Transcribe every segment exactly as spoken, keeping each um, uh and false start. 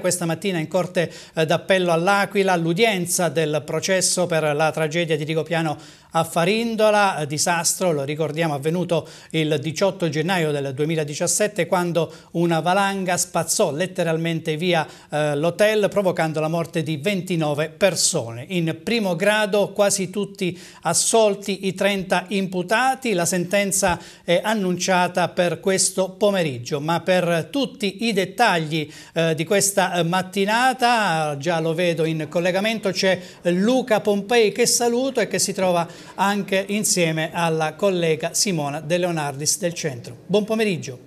Questa mattina in Corte d'Appello all'Aquila l'udienza del processo per la tragedia di Rigopiano a Farindola, disastro, lo ricordiamo, avvenuto il diciotto gennaio del duemiladiciassette quando una valanga spazzò letteralmente via eh, l'hotel provocando la morte di ventinove persone. In primo grado quasi tutti assolti i trenta imputati, la sentenza è annunciata per questo pomeriggio, ma per tutti i dettagli eh, di questa mattinata, già lo vedo in collegamento, c'è Luca Pompei che saluto e che si trova anche insieme alla collega Simona De Leonardis del Centro. Buon pomeriggio.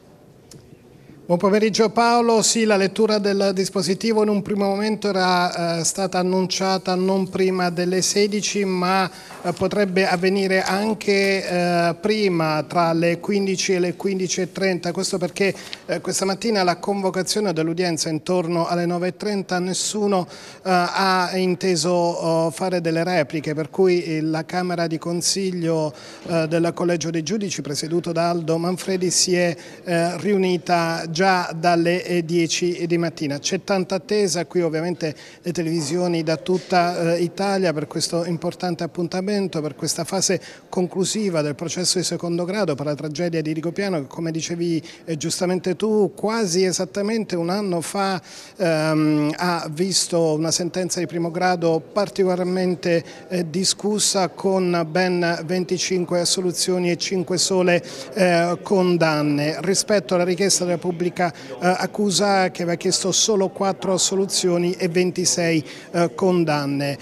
Buon pomeriggio Paolo, sì, la lettura del dispositivo in un primo momento era eh, stata annunciata non prima delle sedici, ma eh, potrebbe avvenire anche eh, prima, tra le quindici e le quindici e trenta, questo perché eh, questa mattina la convocazione dell'udienza intorno alle nove e trenta nessuno eh, ha inteso oh, fare delle repliche, per cui la Camera di Consiglio eh, del Collegio dei Giudici, presieduto da Aldo Manfredi, si è eh, riunita già dalle dieci di mattina. C'è tanta attesa, qui ovviamente le televisioni da tutta eh, Italia per questo importante appuntamento, per questa fase conclusiva del processo di secondo grado per la tragedia di Rigopiano che, come dicevi eh, giustamente tu, quasi esattamente un anno fa ehm, ha visto una sentenza di primo grado particolarmente eh, discussa con ben venticinque assoluzioni e cinque sole eh, condanne. Rispetto alla richiesta della pubblica Eh, accusa che aveva chiesto solo quattro assoluzioni e ventisei eh, condanne.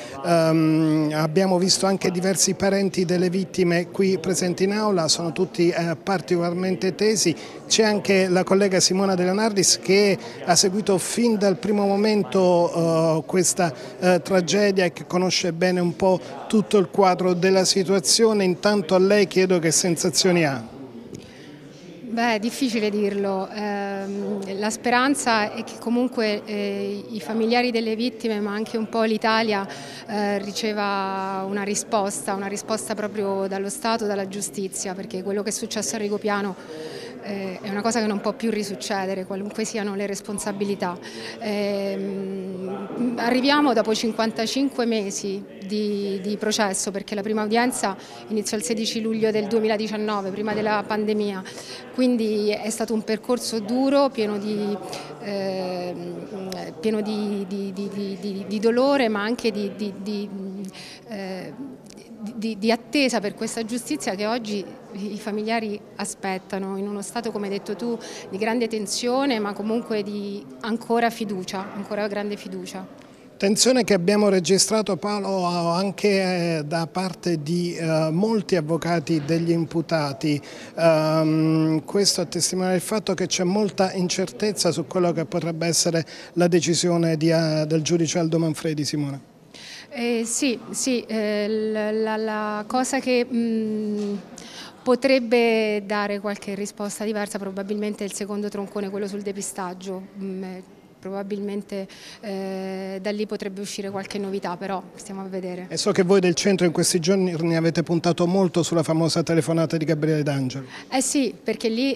Um, abbiamo visto anche diversi parenti delle vittime qui presenti in aula, sono tutti eh, particolarmente tesi. C'è anche la collega Simona De Leonardis che ha seguito fin dal primo momento eh, questa eh, tragedia e che conosce bene un po' tutto il quadro della situazione. Intanto a lei chiedo che sensazioni ha. Beh, è difficile dirlo, eh, la speranza è che comunque eh, i familiari delle vittime ma anche un po' l'Italia eh, riceva una risposta, una risposta proprio dallo Stato, dalla giustizia, perché quello che è successo a Rigopiano eh, è una cosa che non può più risuccedere, qualunque siano le responsabilità. Eh, arriviamo dopo cinquantacinque mesi di, di processo, perché la prima udienza iniziò il sedici luglio del duemiladiciannove, prima della pandemia. Quindi è stato un percorso duro, pieno di, eh, pieno di, di, di, di, di dolore, ma anche di, di, di, eh, di, di attesa per questa giustizia che oggi i familiari aspettano, in uno stato, come hai detto tu, di grande tensione, ma comunque di ancora fiducia, ancora grande fiducia. Tensione che abbiamo registrato, Paolo, anche da parte di uh, molti avvocati degli imputati. Um, questo a testimoniare il fatto che c'è molta incertezza su quello che potrebbe essere la decisione di, uh, del giudice Aldo Manfredi, Simona. Eh, sì, sì eh, la, la cosa che mh, potrebbe dare qualche risposta diversa probabilmente è il secondo troncone, quello sul depistaggio. Mh, probabilmente eh, da lì potrebbe uscire qualche novità, però stiamo a vedere. E so che voi del centro in questi giorni avete puntato molto sulla famosa telefonata di Gabriele D'Angelo. Eh sì, perché lì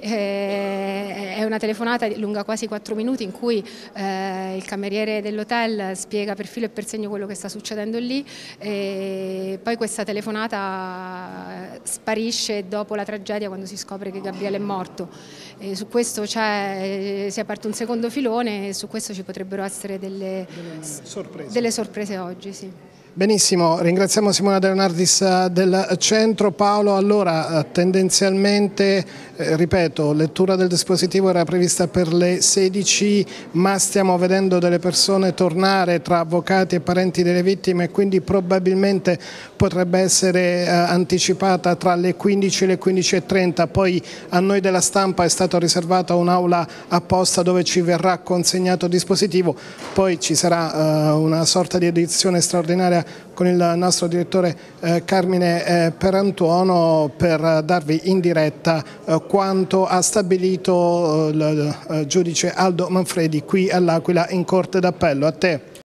eh, è una telefonata lunga quasi quattro minuti in cui eh, il cameriere dell'hotel spiega per filo e per segno quello che sta succedendo lì, e poi questa telefonata sparisce dopo la tragedia, quando si scopre che Gabriele è morto. E su questo c'è, si è aperto un secondo filone e su questo ci potrebbero essere delle, delle, sorprese. delle sorprese oggi, sì. Benissimo, ringraziamo Simona De Leonardis del Centro. Paolo, allora tendenzialmente, eh, ripeto, lettura del dispositivo era prevista per le sedici, ma stiamo vedendo delle persone tornare tra avvocati e parenti delle vittime e quindi probabilmente potrebbe essere eh, anticipata tra le quindici e le quindici e trenta. Poi a noi della stampa è stata riservata un'aula apposta dove ci verrà consegnato il dispositivo, poi ci sarà eh, una sorta di edizione straordinaria con il nostro direttore eh, Carmine eh, Perantuono per darvi in diretta eh, quanto ha stabilito eh, il eh, giudice Aldo Manfredi qui all'Aquila in Corte d'Appello. A te.